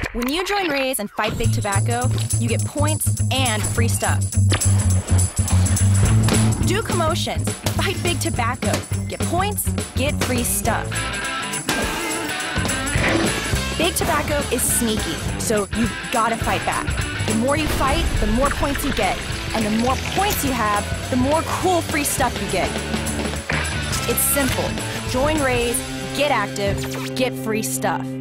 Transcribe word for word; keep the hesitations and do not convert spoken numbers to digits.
When you join Raze and fight Big Tobacco, you get points and free stuff. Do commotions, fight Big Tobacco, get points, get free stuff. Big Tobacco is sneaky, so you've got to fight back. The more you fight, the more points you get. And the more points you have, the more cool free stuff you get. It's simple. Join Raze, get active, get free stuff.